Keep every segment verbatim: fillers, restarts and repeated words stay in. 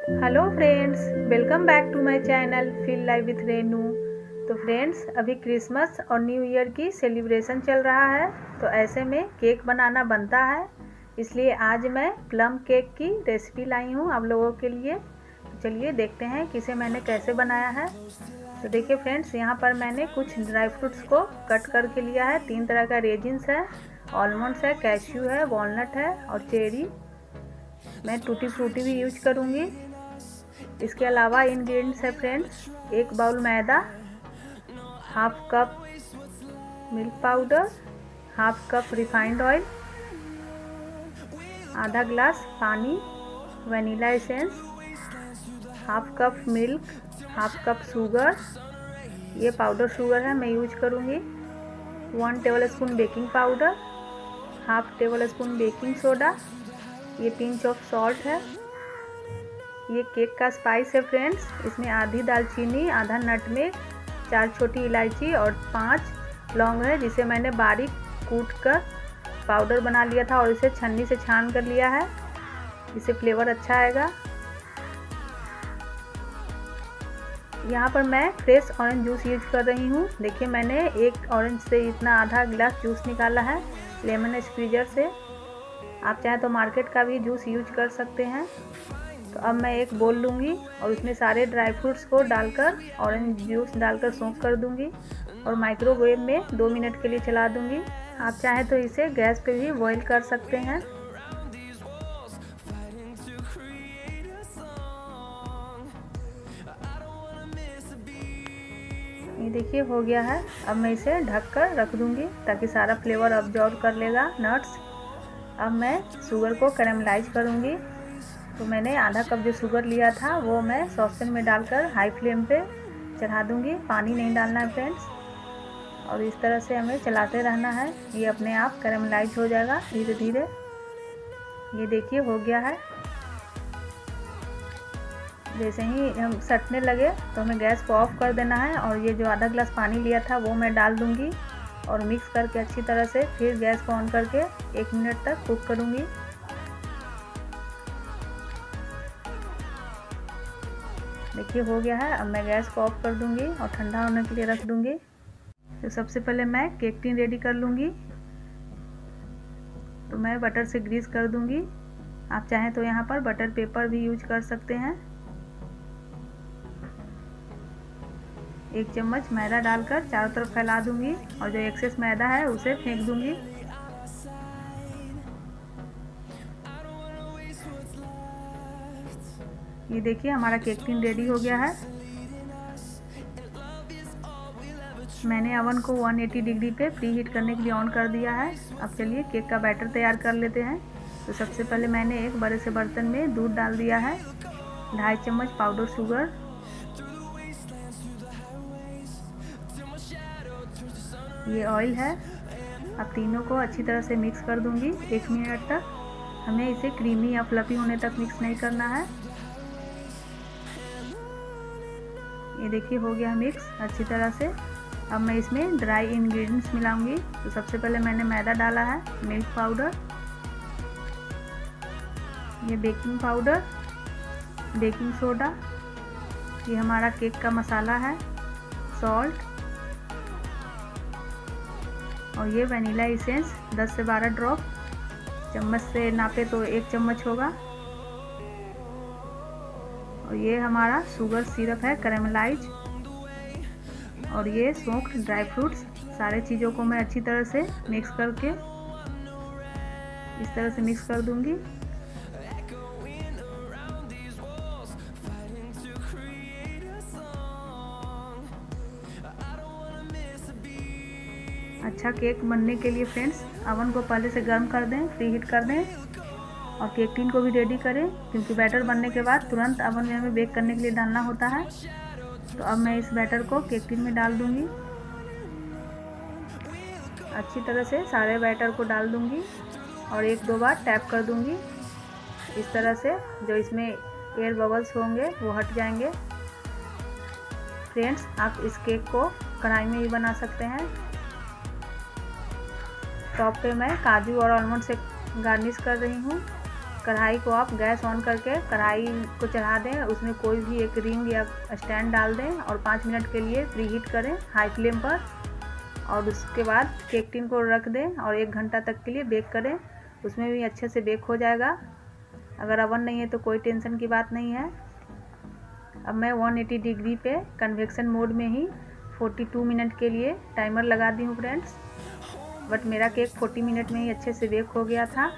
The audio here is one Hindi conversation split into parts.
Hello friends, welcome back to my channel feel live with Renu. तो फ्रेंड्स, अभी क्रिसमस और न्यू ईयर की सेलिब्रेशन चल रहा है, तो ऐसे में केक बनाना बनता है। इसलिए आज मैं प्लम केक की रेसिपी लाई हूँ आप लोगों के लिए। तो चलिए देखते हैं कि इसे मैंने कैसे बनाया है। तो देखिए फ्रेंड्स, यहाँ पर मैंने कुछ ड्राई फ्रूट्स को कट करके लिया है। तीन तरह का रेजिन्स है, आलमंड्स है, कैश्यू है, वॉलनट है और चेरी। मैं टूटी फ्रूटी भी यूज करूँगी। इसके अलावा इंग्रेडिएंट्स है फ्रेंड्स, एक बाउल मैदा, half cup milk powder, half cup refined oil, आधा ग्लास पानी, vanilla essence, half cup milk, half cup sugar, ये पाउडर शुगर है मैं यूज करूँगी, one table spoon baking powder, half table spoon baking soda, ये पिंच ऑफ सॉल्ट है। ये केक का स्पाइस है फ्रेंड्स, इसमें आधी दालचीनी, आधा नटमेग, चार छोटी इलायची और पांच लौंग है, जिसे मैंने बारीक कूट कर पाउडर बना लिया था और इसे छन्नी से छान कर लिया है। इससे फ्लेवर अच्छा आएगा। यहाँ पर मैं फ्रेश ऑरेंज जूस यूज कर रही हूँ। देखिए, मैंने एक ऑरेंज से इतना आधा गिलास जूस निकाला है लेमन स्क्वीजर से। आप चाहे तो मार्केट का भी जूस यूज कर सकते हैं। तो अब मैं एक बोल लूँगी और उसमें सारे ड्राई फ्रूट्स को डालकर ऑरेंज जूस डालकर सोक कर दूँगी और माइक्रोवेव में दो मिनट के लिए चला दूँगी। आप चाहें तो इसे गैस पे भी बॉईल कर सकते हैं। ये देखिए हो गया है। अब मैं इसे ढक कर रख दूँगी ताकि सारा फ्लेवर अब्जॉर्ब कर लेगा नट्स। अब मैं शुगर को कैरेमलाइज करूँगी। तो मैंने आधा कप जो शुगर लिया था वो मैं सॉसपैन में डालकर हाई फ्लेम पे चढ़ा दूँगी। पानी नहीं डालना है फ्रेंड्स, और इस तरह से हमें चलाते रहना है। ये अपने आप कैरेमलाइज हो जाएगा धीरे धीरे। ये देखिए हो गया है। जैसे ही हम सटने लगे तो हमें गैस को ऑफ कर देना है और ये जो आधा गिलास पानी लिया था वो मैं डाल दूँगी और मिक्स करके अच्छी तरह से फिर गैस को ऑन करके एक मिनट तक कुक करूँगी। देखिए हो गया है। अब मैं गैस को ऑफ कर दूंगी और ठंडा होने के लिए रख दूंगी। तो सबसे पहले मैं केक टिन रेडी कर लूँगी। तो मैं बटर से ग्रीस कर दूंगी। आप चाहें तो यहाँ पर बटर पेपर भी यूज कर सकते हैं। एक चम्मच मैदा डालकर चारों तरफ फैला दूंगी और जो एक्सेस मैदा है उसे फेंक दूंगी। ये देखिए हमारा केक टिन रेडी हो गया है। मैंने अवन को एक सौ अस्सी डिग्री पे प्री हीट करने के लिए ऑन कर दिया है। अब चलिए केक का बैटर तैयार कर लेते हैं। तो सबसे पहले मैंने एक बड़े से बर्तन में दूध डाल दिया है, ढाई चम्मच पाउडर शुगर, ये ऑयल है। अब तीनों को अच्छी तरह से मिक्स कर दूंगी एक मिनट तक। हमें इसे क्रीमी या फ्लफी होने तक मिक्स नहीं करना है। ये देखिए हो गया मिक्स अच्छी तरह से। अब मैं इसमें ड्राई इंग्रेडिएंट्स मिलाऊंगी। तो सबसे पहले मैंने मैदा डाला है, मिल्क पाउडर, ये बेकिंग पाउडर, बेकिंग सोडा, ये हमारा केक का मसाला है, सॉल्ट और ये वनीला एसेंस दस से बारह ड्रॉप। चम्मच से नापे तो एक चम्मच होगा। और ये हमारा शुगर सिरप है कैरेमलाइज, और ये सोक्ड ड्राई फ्रूट्स। सारे चीज़ों को मैं अच्छी तरह से मिक्स करके इस तरह से मिक्स कर दूंगी। अच्छा केक बनने के लिए फ्रेंड्स अवन को पहले से गर्म कर दें, प्री हीट कर दें और केक टिन को भी रेडी करें, क्योंकि बैटर बनने के बाद तुरंत अवन में हमें बेक करने के लिए डालना होता है। तो अब मैं इस बैटर को केक टिन में डाल दूंगी। अच्छी तरह से सारे बैटर को डाल दूंगी और एक दो बार टैप कर दूंगी। इस तरह से जो इसमें एयर बबल्स होंगे वो हट जाएंगे। फ्रेंड्स, आप इस केक को कढ़ाई में भी बना सकते हैं। टॉप पे मैं काजू और आलमंड से गार्निश कर रही हूँ। कढ़ाई को आप गैस ऑन करके कढ़ाई को चढ़ा दें, उसमें कोई भी एक रिंग या स्टैंड डाल दें और पाँच मिनट के लिए प्री हीट करें हाई फ्लेम पर। और उसके बाद केक टिन को रख दें और एक घंटा तक के लिए बेक करें, उसमें भी अच्छे से बेक हो जाएगा। अगर अवन नहीं है तो कोई टेंशन की बात नहीं है। अब मैं एक सौ अस्सी डिग्री पे कन्वेक्शन मोड में ही बयालीस मिनट के लिए टाइमर लगा दी हूँ फ्रेंड्स। बट मेरा केक चालीस मिनट में ही अच्छे से बेक हो गया था।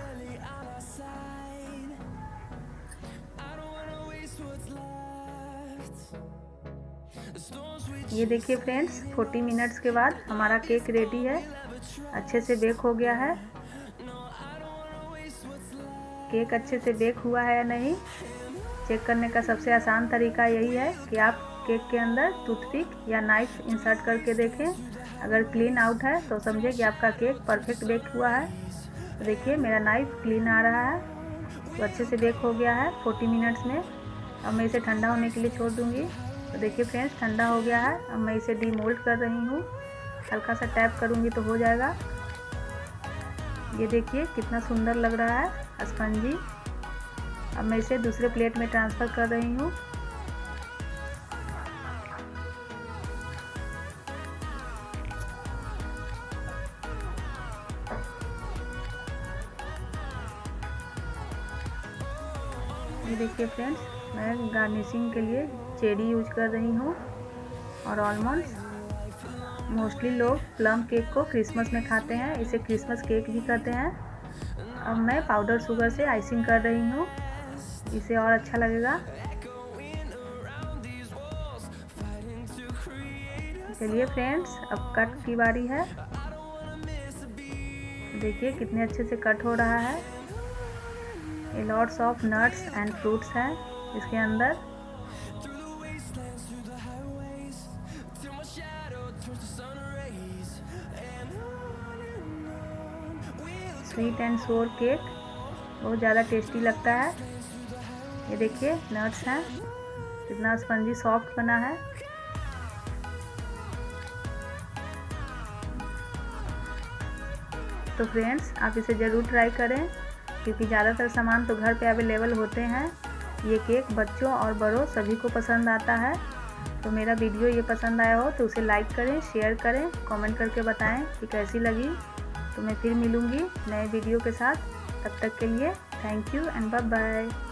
ये देखिए फ्रेंड्स, चालीस मिनट्स के बाद हमारा केक रेडी है, अच्छे से बेक हो गया है। केक अच्छे से बेक हुआ है या नहीं चेक करने का सबसे आसान तरीका यही है कि आप केक के अंदर टूथपिक या नाइफ इंसर्ट करके देखें। अगर क्लीन आउट है तो समझे कि आपका केक परफेक्ट बेक हुआ है। तो देखिए मेरा नाइफ क्लीन आ रहा है, तो अच्छे से बेक हो गया है चालीस मिनट्स में। अब मैं इसे ठंडा होने के लिए छोड़ दूँगी। तो देखिए फ्रेंड्स, ठंडा हो गया है। अब मैं इसे डीमोल्ड कर रही हूँ, हल्का सा टैप करूँगी तो हो जाएगा। ये देखिए कितना सुंदर लग रहा है स्पंजी। अब मैं इसे दूसरे प्लेट में ट्रांसफ़र कर रही हूँ। ये देखिए फ्रेंड्स, मैं गार्निशिंग के लिए चेरी यूज कर रही हूँ और आलमंड्स। मोस्टली लोग प्लम केक को क्रिसमस में खाते हैं, इसे क्रिसमस केक भी कहते हैं। अब मैं पाउडर शुगर से आइसिंग कर रही हूँ, इसे और अच्छा लगेगा। चलिए फ्रेंड्स, अब कट की बारी है। देखिए कितने अच्छे से कट हो रहा है। ये lots of nuts and fruits हैं इसके अंदर। स्वीट एंड सोर केक बहुत ज़्यादा टेस्टी लगता है। ये देखिए नट्स हैं, कितना स्पंजी सॉफ्ट बना है। तो फ्रेंड्स, आप इसे ज़रूर ट्राई करें क्योंकि ज़्यादातर सामान तो घर पे अवेलेबल होते हैं। ये केक बच्चों और बड़ों सभी को पसंद आता है। तो मेरा वीडियो ये पसंद आया हो तो उसे लाइक करें, शेयर करें, कमेंट करके बताएं कि कैसी लगी। तो मैं फिर मिलूँगी नए वीडियो के साथ। तब तक के लिए thank you and bye bye.